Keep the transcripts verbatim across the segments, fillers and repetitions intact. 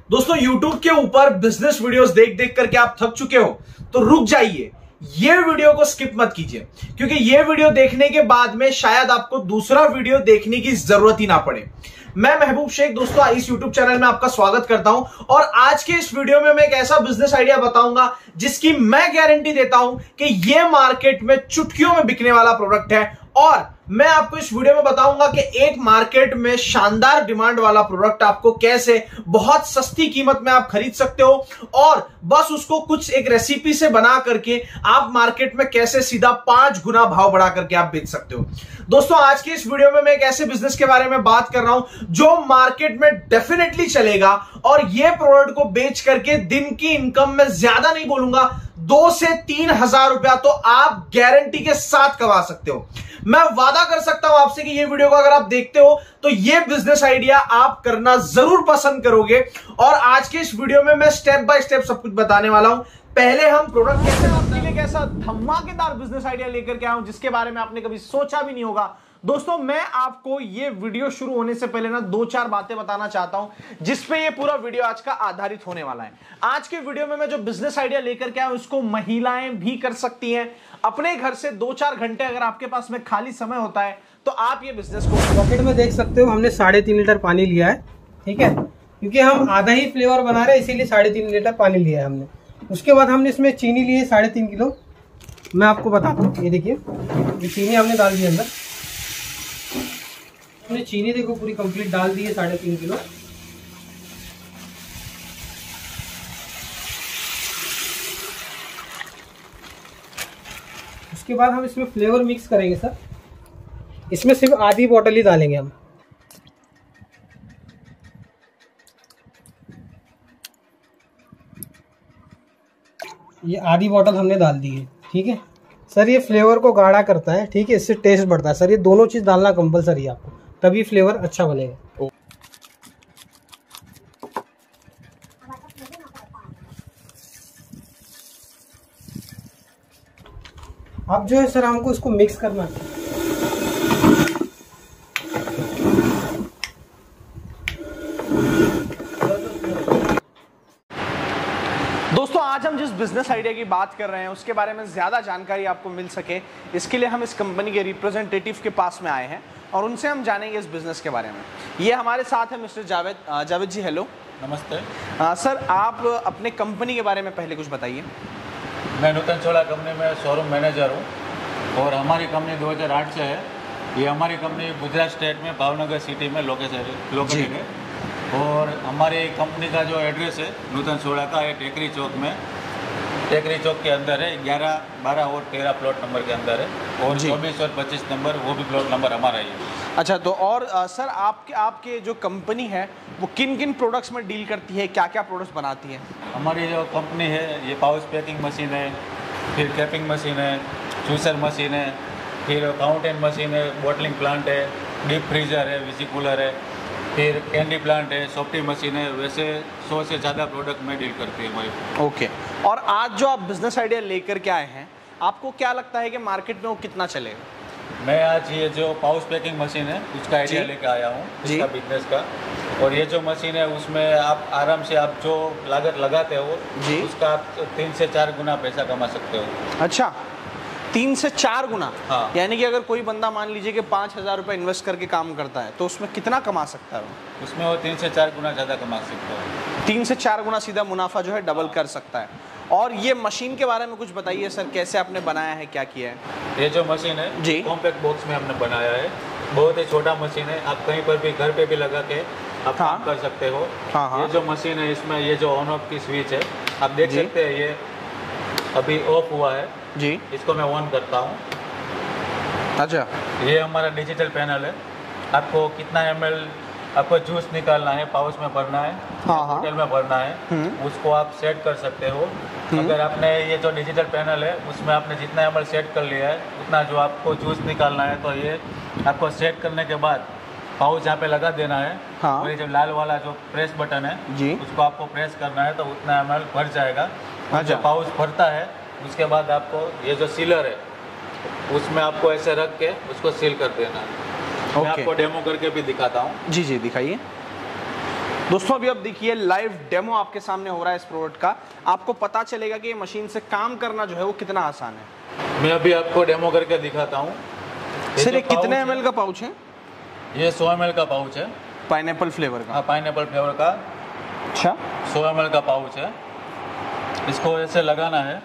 दोस्तों YouTube के ऊपर बिजनेस वीडियोस देख देख करके आप थक चुके हो तो रुक जाइए, ये वीडियो को स्किप मत कीजिए, क्योंकि ये वीडियो देखने के बाद में शायद आपको दूसरा वीडियो देखने की जरूरत ही ना पड़े। मैं महबूब शेख दोस्तों इस YouTube चैनल में आपका स्वागत करता हूं और आज के इस वीडियो में मैं एक ऐसा बिजनेस आइडिया बताऊंगा जिसकी मैं गारंटी देता हूं कि यह मार्केट में चुटकियों में बिकने वाला प्रोडक्ट है। और मैं आपको इस वीडियो में बताऊंगा कि एक मार्केट में शानदार डिमांड वाला प्रोडक्ट आपको कैसे बहुत सस्ती कीमत में आप खरीद सकते हो और बस उसको कुछ एक रेसिपी से बना करके आप मार्केट में कैसे सीधा पांच गुना भाव बढ़ा करके आप बेच सकते हो। दोस्तों आज की इस वीडियो में मैं एक ऐसे बिजनेस के बारे में बात कर रहा हूं जो मार्केट में डेफिनेटली चलेगा और यह प्रोडक्ट को बेच करके दिन की इनकम में ज्यादा नहीं बोलूंगा, दो से तीन हजार रुपया तो आप गारंटी के साथ कमा सकते हो। मैं वादा कर सकता हूं आपसे कि ये वीडियो को अगर आप देखते हो तो ये बिजनेस आइडिया आप करना जरूर पसंद करोगे। और आज के इस वीडियो में मैं स्टेप बाय स्टेप सब कुछ बताने वाला हूं। पहले हम प्रोडक्ट कैसे आपके लिए कैसा धमाकेदार बिजनेस आइडिया लेकर के आया हूं जिसके बारे में आपने कभी सोचा भी नहीं होगा। दोस्तों मैं आपको ये वीडियो शुरू होने से पहले ना दो चार बातें बताना चाहता हूं जिसपे ये पूरा वीडियो आज का आधारित होने वाला है। आज के वीडियो में मैं जो बिजनेस आइडिया लेकर के आया हूं इसको महिलाएं भी कर सकती हैं। अपने घर से दो चार घंटे अगर आपके पास में खाली समय होता है तो आप ये बिजनेस को पॉकेट में देख सकते हो। हमने साढ़े तीन लीटर पानी लिया है, ठीक है, क्योंकि हम आधा ही फ्लेवर बना रहे हैं इसीलिए साढ़े तीन लीटर पानी लिया है हमने। उसके बाद हमने इसमें चीनी ली है साढ़े तीन किलो। मैं आपको बताता हूँ, ये देखिए ये चीनी हमने डाल दी अंदर। हमने चीनी देखो पूरी कंप्लीट डाल दी है साढ़े तीन किलो। उसके बाद हम इसमें फ्लेवर मिक्स करेंगे सर। इसमें सिर्फ आधी बोतल ही डालेंगे हम। ये आधी बोतल हमने डाल दी है, ठीक है सर। ये फ्लेवर को गाढ़ा करता है, ठीक है, इससे टेस्ट बढ़ता है सर। ये दोनों चीज़ डालना कंपलसरी है आपको, तभी फ्लेवर अच्छा बनेगा। अब जो है सर हमको इसको मिक्स करना है। दोस्तों आज हम जिस बिजनेस आइडिया की बात कर रहे हैं उसके बारे में ज्यादा जानकारी आपको मिल सके इसके लिए हम इस कंपनी के रिप्रेजेंटेटिव के पास में आए हैं और उनसे हम जानेंगे इस बिजनेस के बारे में। ये हमारे साथ है मिस्टर जावेद। जावेद जी हेलो। नमस्ते। आ, सर आप अपने कंपनी के बारे में पहले कुछ बताइए। मैं नूतन चोला कंपनी में शोरूम मैनेजर हूँ और हमारी कंपनी दो हज़ार आठ से है। ये हमारी कंपनी गुजरात स्टेट में भावनगर सिटी में लोकेटेड लोकेटेड है और हमारी कंपनी का जो एड्रेस है नूतन चोला का है टेकरी चौक में, टेकरी चौक के अंदर है। ग्यारह बारह और तेरह प्लॉट नंबर के अंदर है और चौबीस और पच्चीस नंबर वो भी प्लॉट नंबर हमारा ही है। अच्छा तो और आ, सर आपके आपके जो कंपनी है वो किन किन प्रोडक्ट्स में डील करती है, क्या क्या प्रोडक्ट्स बनाती है? हमारी जो कंपनी है ये पाउच पैकिंग मशीन है, फिर कैपिंग मशीन है, जूसर मशीन है, फिर फाउंटेन मशीन है, बॉटलिंग प्लांट है, डीप फ्रीजर है, विसी कूलर है, फिर कैंडी प्लांट है, सॉफ्टी मशीन है। वैसे सौ से ज़्यादा प्रोडक्ट में डील करती है हमारी। ओके। और आज जो आप बिजनेस आइडिया लेकर के आए हैं आपको क्या लगता है कि मार्केट में वो कितना चलेगा? मैं आज ये जो पाउच पैकिंग मशीन है उसका आइडिया लेकर आया हूँ इसका बिजनेस का। और ये जो मशीन है उसमें आप आराम से आप जो लागत लगाते हो जी उसका आप तीन से चार गुना पैसा कमा सकते हो। अच्छा, तीन से चार गुना? हाँ। यानी कि अगर कोई बंदा मान लीजिए कि पाँच हजार रुपये इन्वेस्ट करके काम करता है तो उसमें कितना कमा सकता है वो? उसमें वो तीन से चार गुना ज़्यादा कमा सकता है। तीन से चार गुना सीधा मुनाफा जो है डबल कर सकता है। और ये मशीन के बारे में कुछ बताइए सर, कैसे आपने बनाया है, क्या किया है? ये जो मशीन है जी कॉम्पैक्ट बॉक्स में हमने बनाया है। बहुत ही छोटा मशीन है, आप कहीं पर भी घर पे भी लगा के आप हाँ। काम कर सकते हो। हाँ हाँ। ये जो मशीन है इसमें ये जो ऑन ऑफ की स्विच है आप देख सकते हैं, ये अभी ऑफ हुआ है जी। इसको मैं ऑन करता हूँ। अच्छा, ये हमारा डिजिटल पैनल है। आपको कितना एम एल आपको जूस निकालना है, पाउच में भरना है, हाँ हाँ। बोतल में भरना है, उसको आप सेट कर सकते हो। अगर आपने ये जो डिजिटल पैनल है उसमें आपने जितना एम एल सेट कर लिया है उतना जो आपको जूस निकालना है तो ये आपको सेट करने के बाद पाउच यहाँ पे लगा देना है। हाँ। और ये जो लाल वाला जो प्रेस बटन है जी उसको आपको प्रेस करना है तो उतना एम एल भर जाएगा। अच्छा। जब पाउच भरता है उसके बाद आपको ये जो सीलर है उसमें आपको ऐसे रख के उसको सील कर देना है। मैं आपको डेमो करके भी दिखाता हूँ। जी जी दिखाइए। दोस्तों अभी आप देखिए लाइव डेमो आपके सामने हो रहा है इस प्रोडक्ट का, आपको पता चलेगा कि ये मशीन से काम करना जो है वो कितना आसान है। मैं अभी आपको डेमो करके दिखाता हूँ। सर ये कितने एम एल का पाउच है? ये सौ एम एल का पाउच है, पाइनएप्पल फ्लेवर का। हाँ पाइनएप्पल फ्लेवर का। अच्छा, सौ एम एल का पाउच है। इसको ऐसे लगाना है।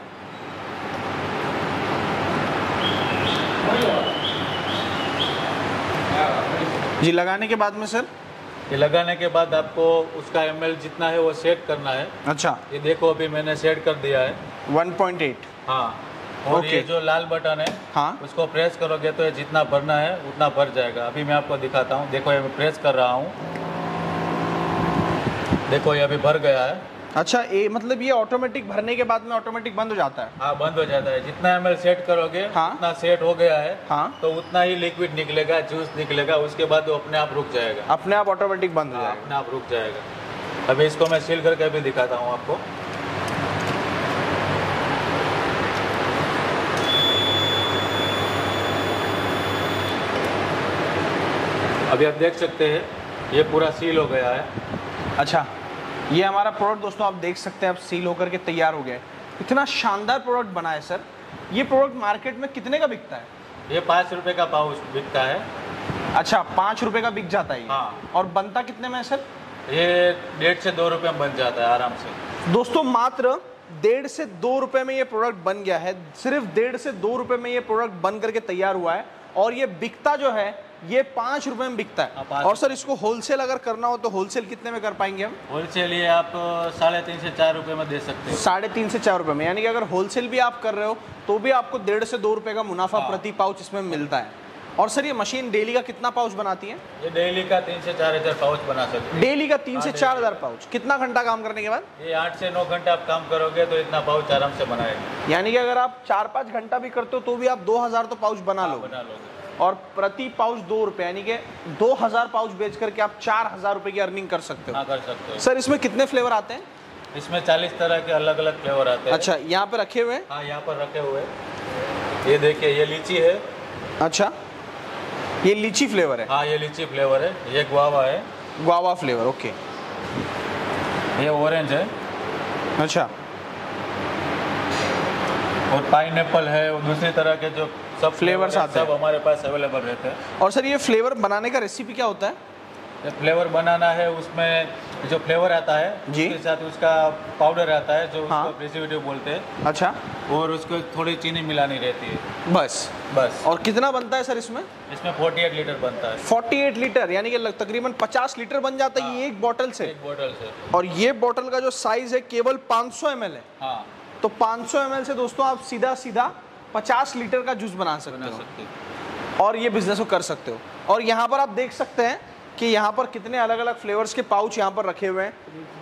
जी, लगाने के बाद में सर ये लगाने के बाद आपको उसका एम एल जितना है वो सेट करना है। अच्छा, ये देखो अभी मैंने सेट कर दिया है वन पॉइंट एट। हाँ, और ओके। ये जो लाल बटन है हाँ, उसको प्रेस करोगे तो ये जितना भरना है उतना भर जाएगा। अभी मैं आपको दिखाता हूँ। देखो ये मैं प्रेस कर रहा हूँ, देखो ये अभी भर गया है। अच्छा, ये मतलब ये ऑटोमेटिक भरने के बाद में ऑटोमेटिक बंद हो जाता है? हाँ बंद हो जाता है। जितना एम एल सेट करोगे हाँ। उतना सेट हो गया है। हाँ, तो उतना ही लिक्विड निकलेगा, जूस निकलेगा, उसके बाद वो अपने आप रुक जाएगा। अपने आप ऑटोमेटिक बंद हो हाँ, जाएगा। अपने आप रुक जाएगा। अभी इसको मैं सील करके भी दिखाता हूँ आपको। अभी आप देख सकते हैं ये पूरा सील हो गया है। अच्छा, ये हमारा प्रोडक्ट दोस्तों आप देख सकते हैं अब सील होकर के तैयार हो गया है। इतना शानदार प्रोडक्ट बना है सर। ये प्रोडक्ट मार्केट में कितने का बिकता है? ये पाँच रुपए का पाउच बिकता है। अच्छा, पाँच रुपए का बिक जाता है ये। हाँ। और बनता कितने में है सर? ये डेढ़ से दो रुपए में बन जाता है आराम से। दोस्तों मात्र डेढ़ से दो रुपए में ये प्रोडक्ट बन गया है। सिर्फ डेढ़ से दो रुपए में ये प्रोडक्ट बन करके तैयार हुआ है और ये बिकता जो है ये पाँच रुपए में बिकता है। हाँ, और सर इसको होलसेल अगर करना हो तो होलसेल कितने में कर पाएंगे हम? होलसेल ये आप साढ़े तीन से चार रुपए में दे सकते हो। साढ़े तीन से चार रुपए में, यानी कि अगर होलसेल भी आप कर रहे हो तो भी आपको डेढ़ से दो रुपए का मुनाफा हाँ। प्रति पाउच इसमें मिलता है। और सर ये मशीन डेली का कितना पाउच बनाती है? ये डेली का तीन से चार हजार पाउच बना सकते हैं। डेली का तीन हाँ, से डेली चार हजार पाउच। कितना घंटा काम करने के बाद? ये आठ से नौ घंटे आप काम करोगे तो इतना पाउच आराम से बनाएगा। यानी कि अगर आप चार पाँच घंटा भी करते हो तो भी आप दो हजार तो पाउच बना हाँ, लोगे। बना लोगे। और प्रति पाउच दो रुपए, यानी कि दो हजार पाउच बेच करके आप चार हजार रुपए की अर्निंग कर सकते हाँ हो। कर सकते हो। सर इसमें कितने फ्लेवर आते हैं? इसमें चालीस तरह के अलग अलग फ्लेवर आते हैं। अच्छा, यहाँ पे रखे हुए हैं? हाँ यहाँ पर रखे हुए हैं। ये देखिए ये लीची है। अच्छा, ये लीची फ्लेवर है? हाँ ये लीची फ्लेवर है। ये गुआवा है। Guava flavour, okay. ये ऑरेंज है। अच्छा, और पाइनएप्पल है और दूसरी तरह के जो सब फ्लेवर्स आते हैं सब हमारे पास अवेलेबल रहते हैं। और सर ये फ्लेवर बनाने का रेसिपी क्या होता है? ये फ्लेवर बनाना है, उसमें जो फ्लेवर आता है जी। उसके साथ उसका पाउडर आता है जो हाँ। उसको प्रिजर्वेटिव बोलते हैं। अच्छा, और उसको थोड़ी चीनी मिलानी रहती है बस बस। और कितना बनता है सर इसमें? इसमें अड़तालीस लीटर बनता है। अड़तालीस लीटर, यानी कि लग- तकरीबन पचास लीटर बन जाता है ये एक बॉटल से। एक बोतल से। और ये बॉटल का जो साइज है केवल पाँच सौ एम एल है। हाँ तो पाँच सौ एम एल से दोस्तों आप सीधा सीधा पचास लीटर का जूस बना सकते बना हो सकते हो। और ये बिजनेस को कर सकते हो। और यहाँ पर आप देख सकते हैं कि यहाँ पर कितने अलग अलग फ्लेवर्स के पाउच यहाँ पर रखे हुए हैं।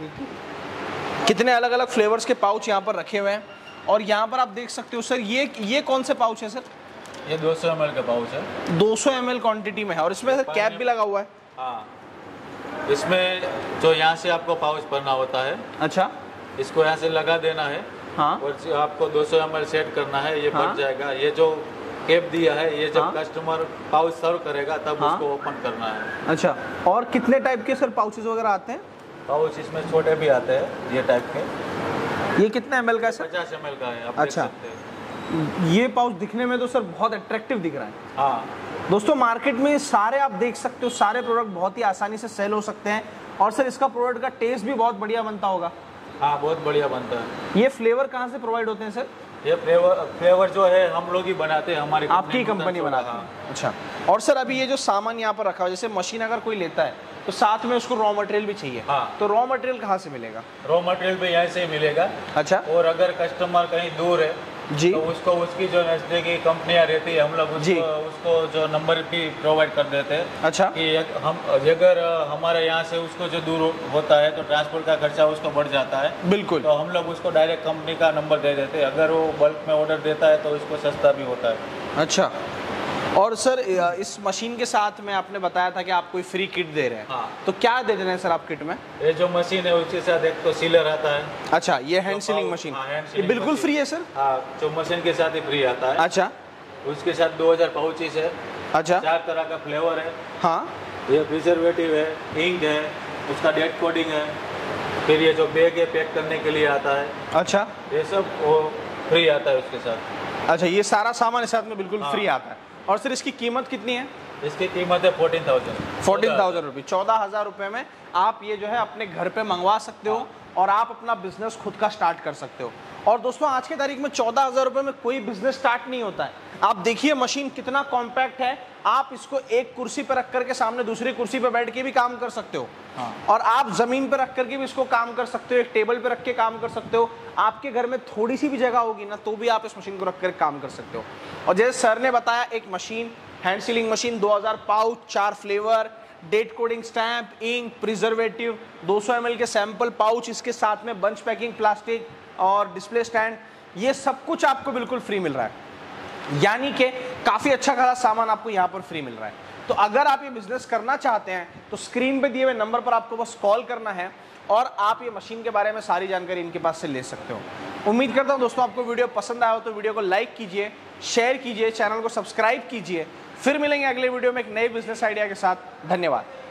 कितने अलग अलग फ्लेवर्स के पाउच यहाँ पर रखे हुए हैं। और यहाँ पर आप देख सकते हो सर ये ये कौन से पाउच है सर? ये दो सौ एम एल का पाउच है। दो सौ एम एल क्वान्टिटी में है और इसमें सर कैप भी लगा हुआ है। हाँ, इसमें जो यहाँ से आपको पाउच भरना होता है, अच्छा, इसको यहाँ से लगा देना है। हाँ, और जो आपको दो सौ एम एल सेट करना है, ये हाँ। भर जाएगा। ये जो कैप दिया है ये जब हाँ। कस्टमर पाउच सर्व करेगा तब हाँ। उसको ओपन करना है। अच्छा। और कितने टाइप के सर पाउचेस वगैरह आते हैं? पाउच इसमें छोटे भी आते हैं ये टाइप के। ये कितने एम एल का है सर? पचास एम एल का है, आप अच्छा। देख सकते हैं। ये पाउच दिखने में तो सर बहुत अट्रैक्टिव दिख रहा है। हाँ दोस्तों मार्केट में सारे आप देख सकते हो, सारे प्रोडक्ट बहुत ही आसानी से सेल हो सकते हैं। और सर इसका प्रोडक्ट का टेस्ट भी बहुत बढ़िया बनता होगा। हाँ बहुत बढ़िया बनता है। ये फ्लेवर कहाँ से प्रोवाइड होते हैं सर? ये फ्लेवर फ्लेवर जो है हम लोग ही बनाते हैं, हमारी आपकी कंपनी बनाती है? अच्छा। और सर अभी ये जो सामान यहाँ पर रखा हुआ है, जैसे मशीन अगर कोई लेता है तो साथ में उसको रॉ मटेरियल भी चाहिए। हाँ। तो रॉ मटेरियल कहाँ से मिलेगा? रॉ मटेरियल भी यहाँ से ही मिलेगा। अच्छा। और अगर कस्टमर कहीं दूर है जी, तो उसको उसकी जो नजदीकी कंपनियां रहती है हम लोग जी। उसको उसको जो नंबर भी प्रोवाइड कर देते हैं। अच्छा। कि एक- हम अगर हमारे यहाँ से उसको जो दूर होता है तो ट्रांसपोर्ट का खर्चा उसको बढ़ जाता है। बिल्कुल। तो हम लोग उसको डायरेक्ट कंपनी का नंबर दे देते हैं। अगर वो बल्क में ऑर्डर देता है तो उसको सस्ता भी होता है। अच्छा। और सर इस मशीन के साथ में आपने बताया था कि आप कोई फ्री किट दे रहे हैं। हाँ। तो क्या दे रहे हैं सर आप किट में? ये जो मशीन है उसके साथ एक तो सीलर आता है। अच्छा, ये हैंड सीलिंग मशीन। हाँ, हैंड ये सीलिंग बिल्कुल मशीन। फ्री है सर? हाँ, जो मशीन के साथ ही फ्री आता है। अच्छा। उसके साथ दो हजार पाउचेस है। अच्छा। चार तरह का फ्लेवर है। हाँ। ये प्रिजर्वेटिव है, इंक है, उसका डेट कोडिंग है, फिर ये जो बैग है पैक करने के लिए आता है, अच्छा, ये सब वो फ्री आता है उसके साथ। अच्छा, ये सारा सामान इस साथ में बिल्कुल हाँ। फ्री आता है। और सर इसकी कीमत कितनी है? इसकी कीमत है फोर्टीन थाउजेंड फोर्टीन थाउजेंड रुपये, चौदह हजार रुपये में आप ये जो है अपने घर पे मंगवा सकते हो और आप अपना बिजनेस खुद का स्टार्ट कर सकते हो। और दोस्तों आज के तारीख में चौदह हजार रुपये में कोई बिजनेस स्टार्ट नहीं होता है। आप देखिए मशीन कितना कॉम्पैक्ट है, आप इसको एक कुर्सी पर रख करके सामने दूसरी कुर्सी पर बैठ के भी काम कर सकते हो। हाँ। और आप जमीन पर रख करके भी इसको काम कर सकते हो, एक टेबल पर रख के काम कर सकते हो। आपके घर में थोड़ी सी भी जगह होगी ना तो भी आप इस मशीन को रख कर काम कर सकते हो। और जैसे सर ने बताया, एक मशीन, हैंड सीलिंग मशीन, दो हज़ार पाउच, चार flavour, date coding stamp, ink, preservative, दो सौ एम एल के सैंपल पाउच, इसके साथ में बंच पैकिंग प्लास्टिक और डिस्प्ले स्टैंड, ये सब कुछ आपको बिल्कुल फ्री मिल रहा है। यानी कि काफ़ी अच्छा खासा सामान आपको यहाँ पर फ्री मिल रहा है। तो अगर आप ये बिजनेस करना चाहते हैं तो स्क्रीन पे दिए हुए नंबर पर आपको बस कॉल करना है और आप ये मशीन के बारे में सारी जानकारी इनके पास से ले सकते हो। उम्मीद करता हूँ दोस्तों आपको वीडियो पसंद आया हो तो वीडियो को लाइक कीजिए, शेयर कीजिए, चैनल को सब्सक्राइब कीजिए। फिर मिलेंगे अगले वीडियो में एक नए बिजनेस आइडिया के साथ। धन्यवाद।